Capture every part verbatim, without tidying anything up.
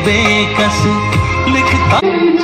बेकस लिखता।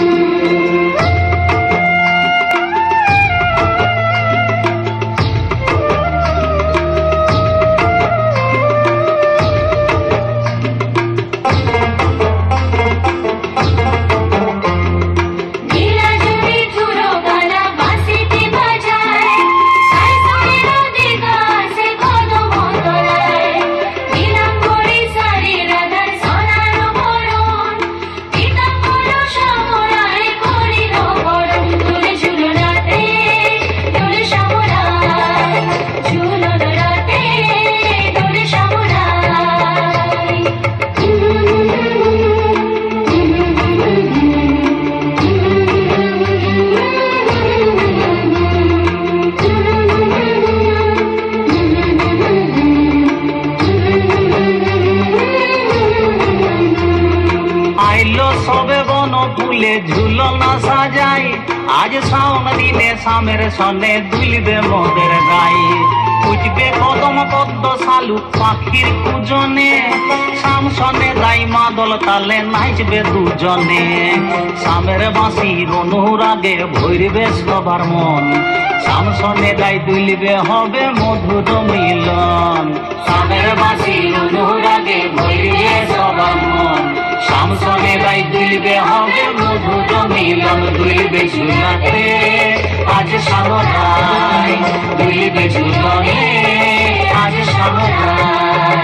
झुलना साजाई आज सावन दिने सामेर सने दुलबे मोदेर गाई उठबे कदम पद्म सालू पाखिर पूजने साम सने दाई मादल ताले नाचबे दुजने सामेर बाँशिर अनुरागे भरबे सबार मन साम सने दाई दुलबे हबे मधुर मिलन सामेर बाँशिर अनुरागे भरबे सबार मन शाम सने दाई दुलबे हबे मधुर मिलन दुलबे झुलाते आज सामराई दुलबे झुलने आज सामराई।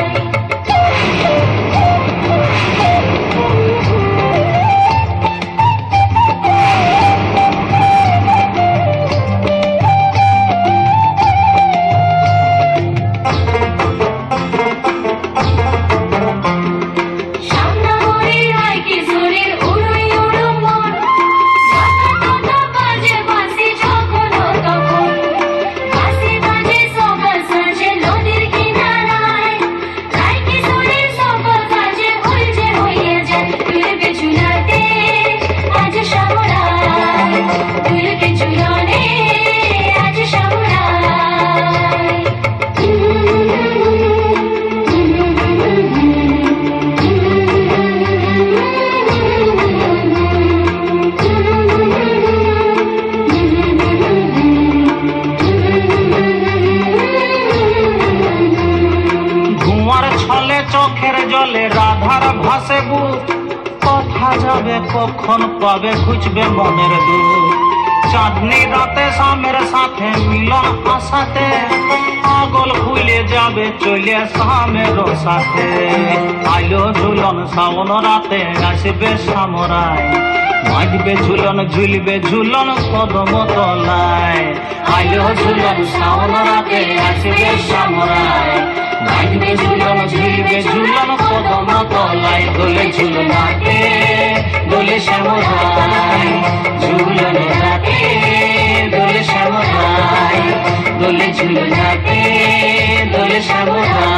চোখের জলে রাধার ভাসে বুক কথা যাবে কখন পাবে খুঁজবে মনের দুঃখ চাঁদনি রাতে সামের সাথে মিলন আশাতে পাগল খুলে যাবে চলে সামের সাথে আইলো ঝুলন শ্রাবণ রাতে আসবে সামরাই বাজবে ঝুলন ঝুলবে ঝুলন কদম তলায় আইলো ঝুলন শ্রাবণ রাতে আসবে সামরাই বাজবে ঝুলন ঝুলবে ঝুলন কদম তলায় দোলে ঝুলনাতে দোলে শ্যামরাই ঝুলন রাতে দোলে শ্যামরাই দোলে ঝুলনাতে দোলে শ্যামরাই।